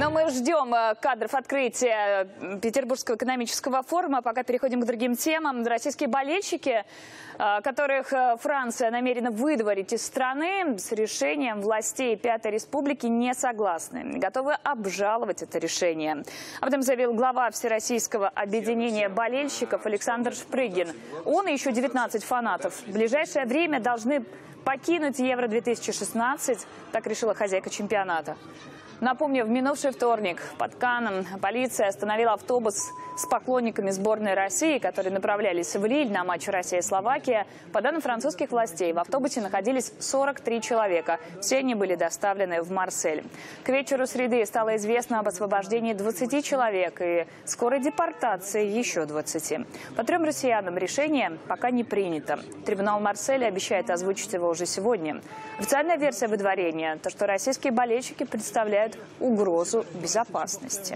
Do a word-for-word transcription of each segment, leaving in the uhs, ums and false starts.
Но мы ждем кадров открытия Петербургского экономического форума. Пока переходим к другим темам. Российские болельщики, которых Франция намерена выдворить из страны, с решением властей Пятой Республики не согласны. Готовы обжаловать это решение. Об этом заявил глава Всероссийского объединения болельщиков Александр Шпрыгин. Он и еще девятнадцать фанатов в ближайшее время должны покинуть Евро две тысячи шестнадцать. Так решила хозяйка чемпионата. Напомню, в минувший вторник под Канном полиция остановила автобус с поклонниками сборной России, которые направлялись в Лиль на матч Россия-Словакия. По данным французских властей, в автобусе находились сорок три человека. Все они были доставлены в Марсель. К вечеру среды стало известно об освобождении двадцати человек и скорой депортации еще двадцати. По трем россиянам решение пока не принято. Трибунал Марселя обещает озвучить его уже сегодня. Официальная версия выдворения – то, что российские болельщики представляют угрозу безопасности.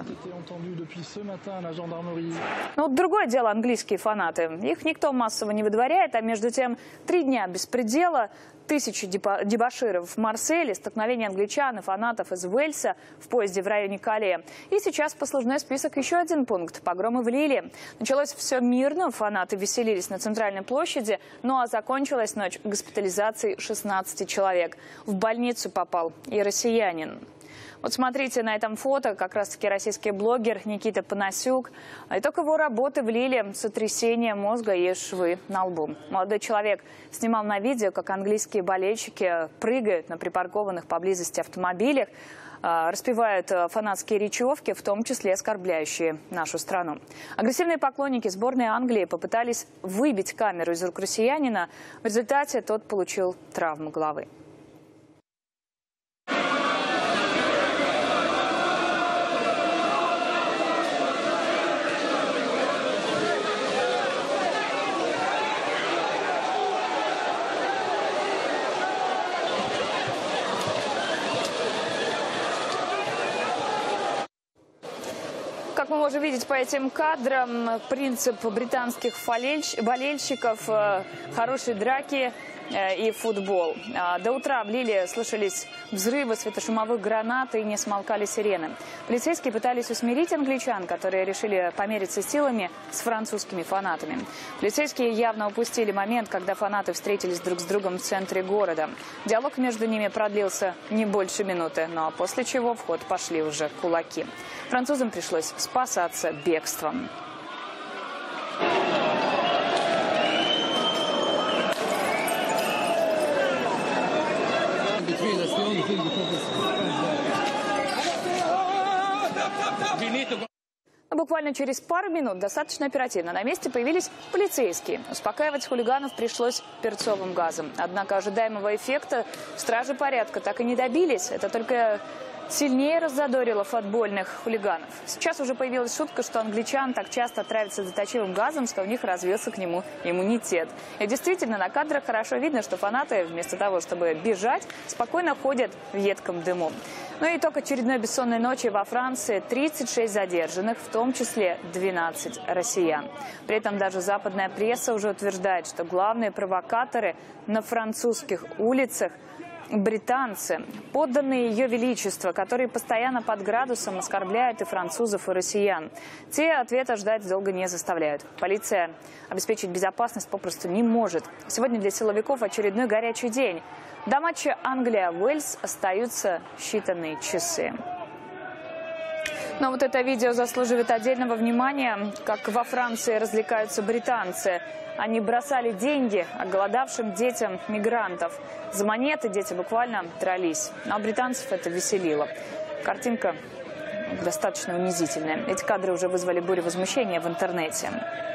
Но вот другое дело английские фанаты. Их никто массово не выдворяет, а между тем три дня беспредела, тысячи дебоширов в Марселе, столкновение англичан и фанатов из Уэльса в поезде в районе Кале. И сейчас послужной список еще один пункт – погромы в Лиле. Началось все мирно, фанаты веселились на центральной площади, ну а закончилась ночь госпитализацией шестнадцати человек. В больницу попал и россиянин. Вот смотрите на этом фото, как раз-таки российский блогер Никита Панасюк. Итог его работы в Лиле – сотрясение мозга и швы на лбу. Молодой человек снимал на видео, как английские болельщики прыгают на припаркованных поблизости автомобилях, распевают фанатские речевки, в том числе оскорбляющие нашу страну. Агрессивные поклонники сборной Англии попытались выбить камеру из рук россиянина. В результате тот получил травму головы. Как мы можем видеть по этим кадрам, принцип британских болельщиков – хорошие драки и футбол. До утра в Лиле слышались взрывы светошумовых гранат и не смолкали сирены. Полицейские пытались усмирить англичан, которые решили помериться силами с французскими фанатами. Полицейские явно упустили момент, когда фанаты встретились друг с другом в центре города. Диалог между ними продлился не больше минуты, но после чего в ход пошли уже кулаки. Французам пришлось спасаться бегством. Буквально через пару минут, достаточно оперативно, на месте появились полицейские. Успокаивать хулиганов пришлось перцовым газом. Однако ожидаемого эффекта стражи порядка так и не добились. Это только сильнее раззадорило футбольных хулиганов. Сейчас уже появилась шутка, что англичан так часто отравятся заточивым газом, что у них развился к нему иммунитет. И действительно, на кадрах хорошо видно, что фанаты, вместо того, чтобы бежать, спокойно ходят в едком дыму. Ну и итог очередной бессонной ночи во Франции – тридцать шесть задержанных, в том числе двенадцать россиян. При этом даже западная пресса уже утверждает, что главные провокаторы на французских улицах – британцы, подданные Ее Величества, которые постоянно под градусом оскорбляют и французов, и россиян. Те ответа ждать долго не заставляют. Полиция обеспечить безопасность попросту не может. Сегодня для силовиков очередной горячий день. До матча Англия-Уэльс остаются считанные часы. Но вот это видео заслуживает отдельного внимания, как во Франции развлекаются британцы. Они бросали деньги оголодавшим детям мигрантов. За монеты дети буквально дрались. А британцев это веселило. Картинка достаточно унизительная. Эти кадры уже вызвали бурю возмущения в интернете.